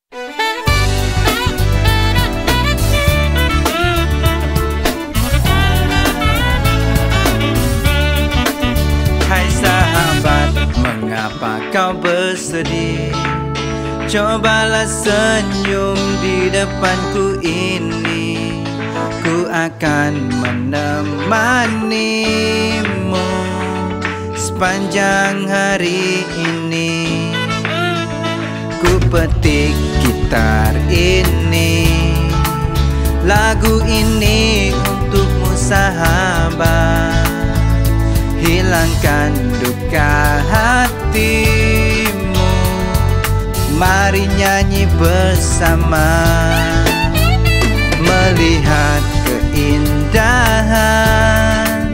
Hai sahabat, mengapa kau bersedih? Cobalah senyum di depanku ini. Ku akan menemanimu sepanjang hari ini. Ku petik gitar ini, lagu ini untukmu sahabat. Hilangkan duka hatimu, mari nyanyi bersama. Melihat keindahan,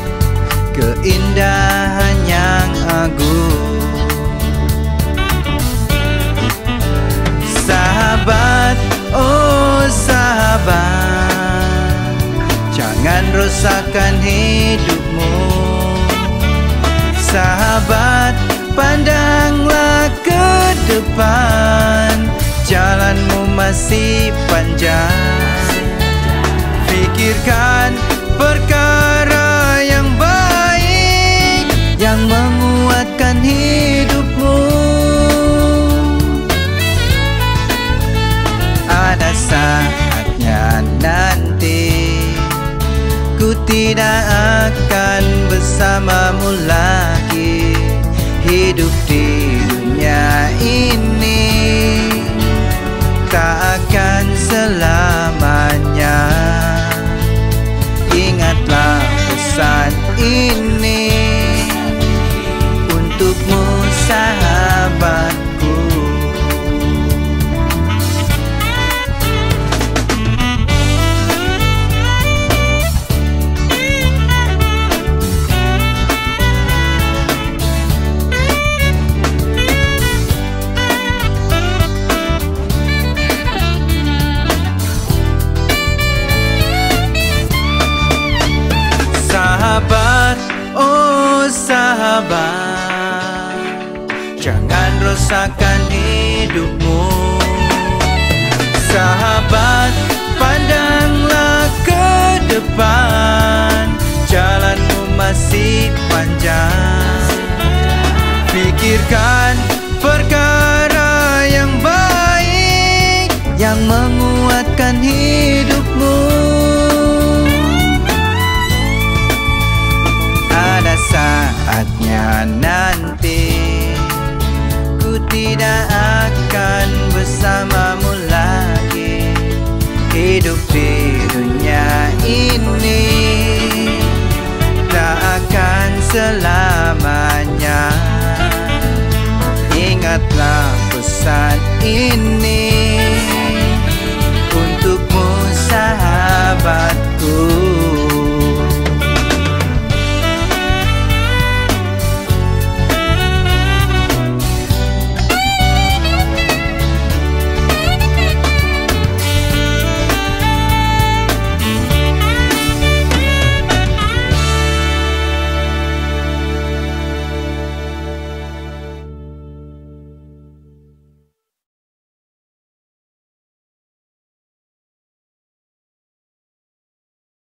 keindahan yang agung. Sahabat, oh sahabat, jangan rusakkan hidupmu. Sahabat, pandanglah ke depan, jalanmu masih panjang. Pikirkan perkara yang baik, yang menguatkan hidupmu. Ada saatnya nanti ku tidak akan bersamamu lagi. Hidup di dunia ini tak akan selamanya. Ingatlah pesan ini untukmu sahabatku. Sahabat, oh sahabat, jangan rusakkan hidupmu. Sahabat, pandanglah ke depan, jalanmu masih panjang. Pikirkan perkara yang baik, yang menguatkan hidupmu. Ada saatnya nanti ku tidak akan bersamamu lagi. Hidup di dunia ini tak akan selalu